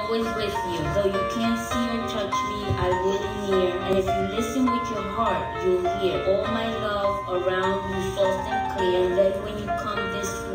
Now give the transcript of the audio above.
always with you. Though you can't see or touch me, I will be near. And if you listen with your heart, you'll hear all my love around you, soft and clear. And then when you come this way,